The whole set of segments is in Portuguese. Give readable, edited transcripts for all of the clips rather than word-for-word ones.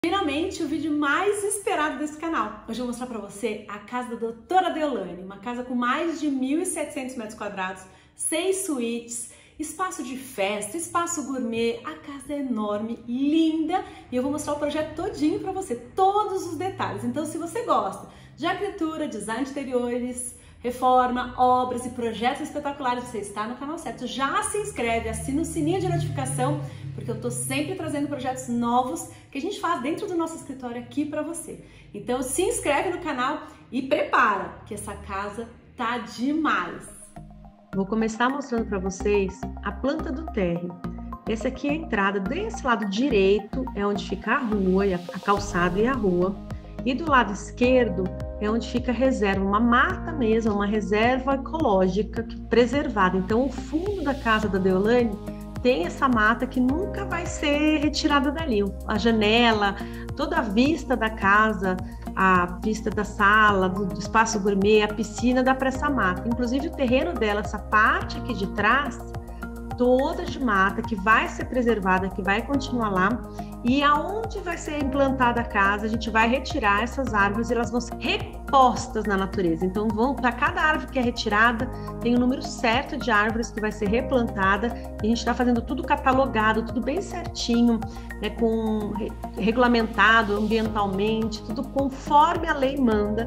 Finalmente, o vídeo mais esperado desse canal. Hoje eu vou mostrar pra você a casa da doutora Deolane, uma casa com mais de 1.700 metros quadrados, 6 suítes, espaço de festa, espaço gourmet, a casa é enorme, linda, e eu vou mostrar o projeto todinho pra você, todos os detalhes. Então, se você gosta de arquitetura, design de interiores, reforma, obras e projetos espetaculares, você está no canal certo. Já se inscreve, assina o sininho de notificação, porque eu tô sempre trazendo projetos novos que a gente faz dentro do nosso escritório aqui para você. Então se inscreve no canal e prepara, que essa casa tá demais. Vou começar mostrando para vocês a planta do térreo. Essa aqui é a entrada, desse lado direito é onde fica a rua, a calçada e a rua. E do lado esquerdo é onde fica a reserva, uma mata mesmo, uma reserva ecológica preservada. Então o fundo da casa da Deolane tem essa mata que nunca vai ser retirada dali. A janela, toda a vista da casa, a vista da sala, do espaço gourmet, a piscina, dá para essa mata. Inclusive o terreno dela, essa parte aqui de trás, toda de mata, que vai ser preservada, que vai continuar lá. E aonde vai ser implantada a casa, a gente vai retirar essas árvores e elas vão ser repostas na natureza. Então, para cada árvore que é retirada, tem o número certo de árvores que vai ser replantada. E a gente está fazendo tudo catalogado, tudo bem certinho, né, regulamentado ambientalmente, tudo conforme a lei manda,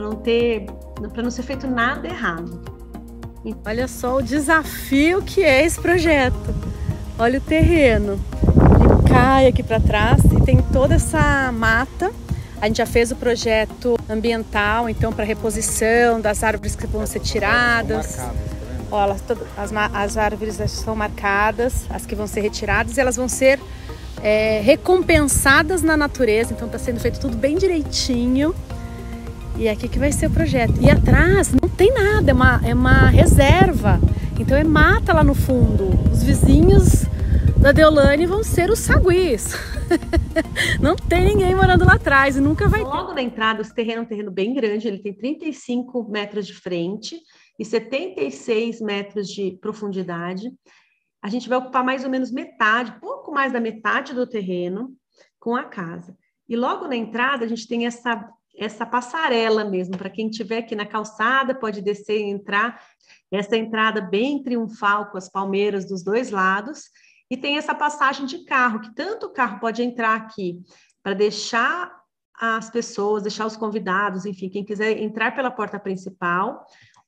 para não ser feito nada errado. Olha só o desafio que é esse projeto. Olha o terreno. Cai aqui para trás e tem toda essa mata. A gente já fez o projeto ambiental, então para reposição das árvores que vão ser tiradas. Olha, as árvores são marcadas, as que vão ser retiradas, e elas vão ser recompensadas na natureza. Então está sendo feito tudo bem direitinho. E é aqui que vai ser o projeto. E atrás não tem nada, é uma reserva. Então é mata lá no fundo. Os vizinhos da Deolane vão ser os saguis. Não tem ninguém morando lá atrás e nunca vai ter. Logo na entrada, esse terreno é um terreno bem grande, ele tem 35 metros de frente e 76 metros de profundidade. A gente vai ocupar mais ou menos metade, pouco mais da metade do terreno com a casa. E logo na entrada a gente tem essa passarela mesmo, para quem estiver aqui na calçada, pode descer e entrar. Essa entrada bem triunfal, com as palmeiras dos dois lados. E tem essa passagem de carro, que tanto o carro pode entrar aqui para deixar as pessoas, deixar os convidados, enfim, quem quiser entrar pela porta principal,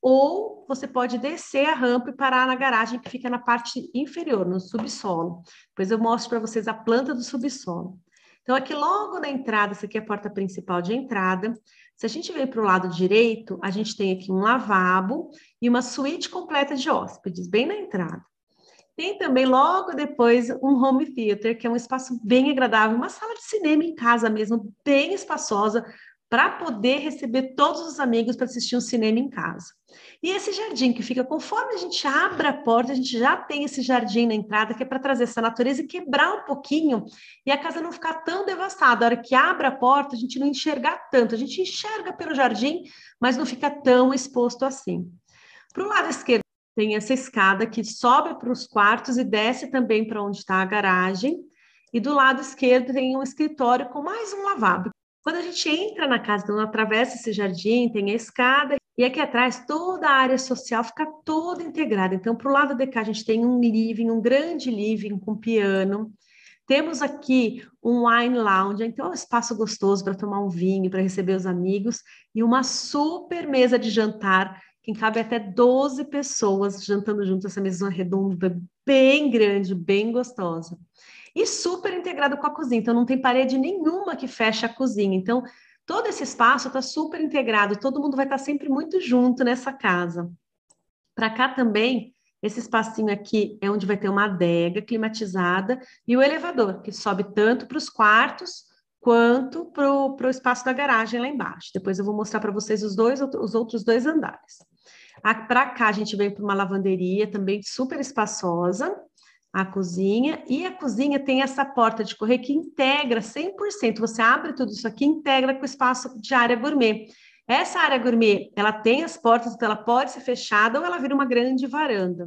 ou você pode descer a rampa e parar na garagem que fica na parte inferior, no subsolo. Depois eu mostro para vocês a planta do subsolo. Então, aqui logo na entrada, essa aqui é a porta principal de entrada. Se a gente vem para o lado direito, a gente tem aqui um lavabo e uma suíte completa de hóspedes, bem na entrada. Tem também, logo depois, um home theater, que é um espaço bem agradável, uma sala de cinema em casa mesmo, bem espaçosa, para poder receber todos os amigos para assistir um cinema em casa. E esse jardim que fica, conforme a gente abre a porta, a gente já tem esse jardim na entrada, que é para trazer essa natureza e quebrar um pouquinho, e a casa não ficar tão devastada. A hora que abre a porta, a gente não enxergar tanto, a gente enxerga pelo jardim, mas não fica tão exposto assim. Para o lado esquerdo, tem essa escada que sobe para os quartos e desce também para onde está a garagem. E do lado esquerdo tem um escritório com mais um lavabo. Quando a gente entra na casa, então atravessa esse jardim, tem a escada. E aqui atrás toda a área social fica toda integrada. Então para o lado de cá a gente tem um living, um grande living com piano. Temos aqui um wine lounge, então é um espaço gostoso para tomar um vinho, para receber os amigos. E uma super mesa de jantar, que cabe até 12 pessoas jantando junto, essa mesa redonda bem grande, bem gostosa. E super integrado com a cozinha, então não tem parede nenhuma que feche a cozinha. Então, todo esse espaço está super integrado, todo mundo vai estar sempre muito junto nessa casa. Para cá também, esse espacinho aqui é onde vai ter uma adega climatizada e o elevador, que sobe tanto para os quartos quanto para o espaço da garagem lá embaixo. Depois eu vou mostrar para vocês os outros dois andares. Para cá a gente vem para uma lavanderia também super espaçosa, a cozinha, e a cozinha tem essa porta de correr que integra 100%, você abre tudo isso aqui, integra com o espaço de área gourmet. Essa área gourmet, ela tem as portas, então ela pode ser fechada ou ela vira uma grande varanda.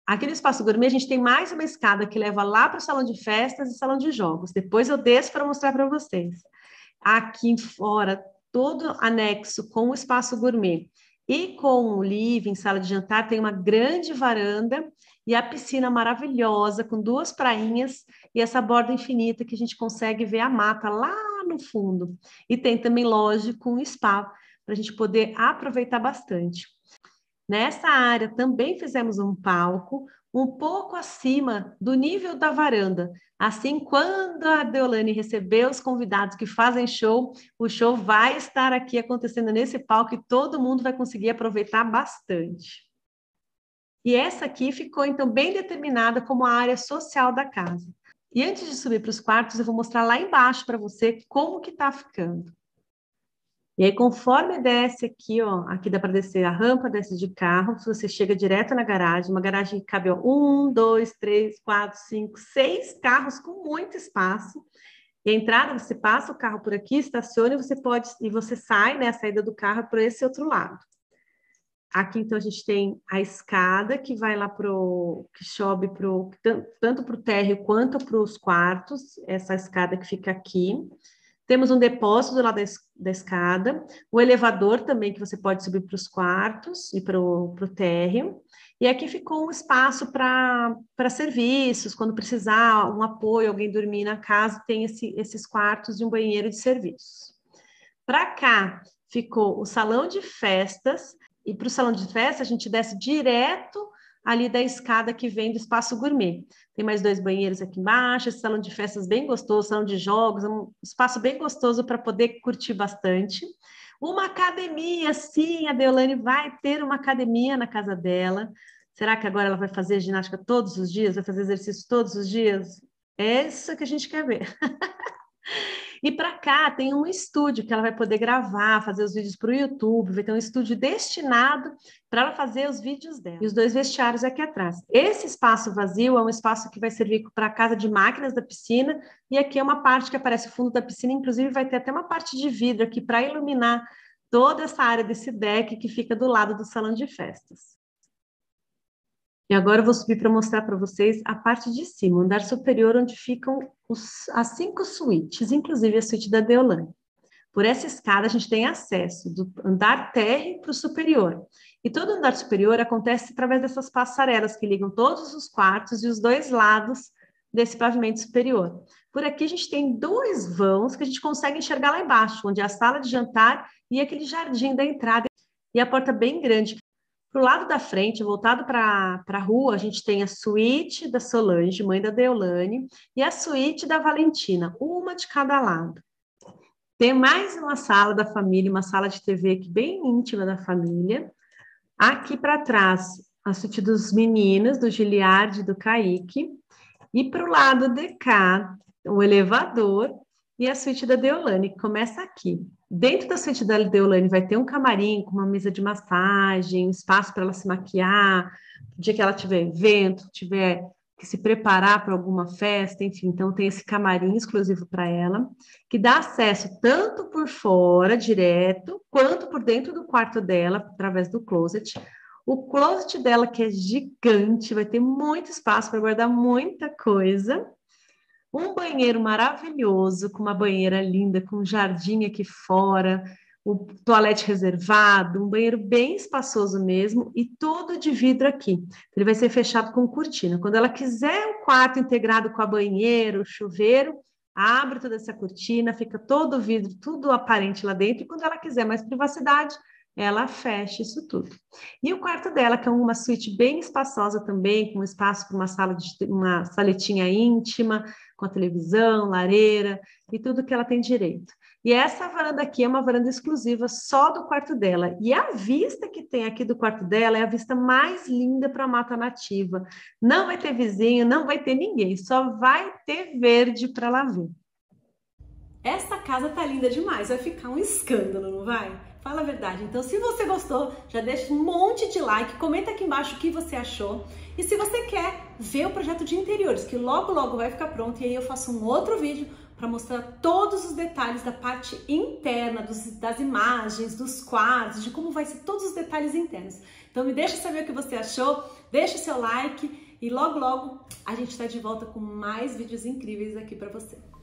Aqui no Espaço Gourmet, a gente tem mais uma escada que leva lá para o salão de festas e salão de jogos. Depois eu desço para mostrar para vocês. Aqui fora, todo anexo com o Espaço Gourmet e com o living, sala de jantar, tem uma grande varanda e a piscina maravilhosa, com 2 prainhas e essa borda infinita que a gente consegue ver a mata lá no fundo. E tem também, lógico, um spa para a gente poder aproveitar bastante. Nessa área também fizemos um palco um pouco acima do nível da varanda. Assim, quando a Deolane receber os convidados que fazem show, o show vai estar aqui acontecendo nesse palco e todo mundo vai conseguir aproveitar bastante. E essa aqui ficou, então, bem determinada como a área social da casa. E antes de subir para os quartos, eu vou mostrar lá embaixo para você como que está ficando. E aí, conforme desce aqui, ó, aqui dá para descer a rampa, desce de carro, você chega direto na garagem, uma garagem que cabe, ó, 1, 2, 3, 4, 5, 6 carros com muito espaço. E a entrada, você passa o carro por aqui, estaciona e você sai, né, a saída do carro por esse outro lado. Aqui, então, a gente tem a escada que vai lá que sobe tanto para o térreo quanto para os quartos, essa escada que fica aqui. Temos um depósito do lado da escada, o elevador também, que você pode subir para os quartos e para o térreo. E aqui ficou um espaço para serviços, quando precisar um apoio, alguém dormir na casa, tem esses quartos e um banheiro de serviços. Para cá ficou o salão de festas, e para o salão de festa a gente desce direto ali da escada que vem do Espaço Gourmet. Tem mais 2 banheiros aqui embaixo, esse salão de festas bem gostoso, salão de jogos, um espaço bem gostoso para poder curtir bastante. Uma academia, sim, a Deolane vai ter uma academia na casa dela. Será que agora ela vai fazer ginástica todos os dias? Vai fazer exercício todos os dias? É isso que a gente quer ver. E para cá tem um estúdio que ela vai poder gravar, fazer os vídeos para o YouTube, vai ter um estúdio destinado para ela fazer os vídeos dela. E os 2 vestiários aqui atrás. Esse espaço vazio é um espaço que vai servir para a casa de máquinas da piscina, e aqui é uma parte que aparece o fundo da piscina, inclusive vai ter até uma parte de vidro aqui para iluminar toda essa área desse deck que fica do lado do salão de festas. E agora eu vou subir para mostrar para vocês a parte de cima, o andar superior, onde ficam as 5 suítes, inclusive a suíte da Deolane. Por essa escada, a gente tem acesso do andar térreo para o superior. E todo andar superior acontece através dessas passarelas que ligam todos os quartos e os 2 lados desse pavimento superior. Por aqui a gente tem 2 vãos que a gente consegue enxergar lá embaixo, onde é a sala de jantar e aquele jardim da entrada. E a porta bem grande. Para o lado da frente, voltado para a rua, a gente tem a suíte da Solange, mãe da Deolane, e a suíte da Valentina, uma de cada lado. Tem mais uma sala da família, uma sala de TV aqui bem íntima da família. Aqui para trás, a suíte dos meninos, do Giliard e do Kaique. E para o lado de cá, o elevador e a suíte da Deolane, que começa aqui. Dentro da suíte da Deolane vai ter um camarim com uma mesa de massagem, espaço para ela se maquiar, no dia que ela tiver evento, tiver que se preparar para alguma festa, enfim. Então tem esse camarim exclusivo para ela, que dá acesso tanto por fora, direto, quanto por dentro do quarto dela, através do closet. O closet dela, que é gigante, vai ter muito espaço para guardar muita coisa. Um banheiro maravilhoso, com uma banheira linda, com um jardim aqui fora, o toalete reservado, um banheiro bem espaçoso mesmo, e todo de vidro aqui. Ele vai ser fechado com cortina. Quando ela quiser o quarto integrado com a banheira, o chuveiro, abre toda essa cortina, fica todo vidro, tudo aparente lá dentro, e quando ela quiser mais privacidade, ela fecha isso tudo. E o quarto dela, que é uma suíte bem espaçosa também, com espaço para uma saletinha íntima, com a televisão, lareira e tudo que ela tem direito. E essa varanda aqui é uma varanda exclusiva só do quarto dela. E a vista que tem aqui do quarto dela é a vista mais linda para a mata nativa. Não vai ter vizinho, não vai ter ninguém, só vai ter verde para lá ver. Esta casa tá linda demais, vai ficar um escândalo, não vai? Fala a verdade. Então, se você gostou, já deixa um monte de like, comenta aqui embaixo o que você achou. E se você quer ver o projeto de interiores, que logo vai ficar pronto, e aí eu faço um outro vídeo para mostrar todos os detalhes da parte interna, das imagens, dos quadros, de como vai ser todos os detalhes internos. Então me deixa saber o que você achou, deixa o seu like e logo logo a gente está de volta com mais vídeos incríveis aqui para você.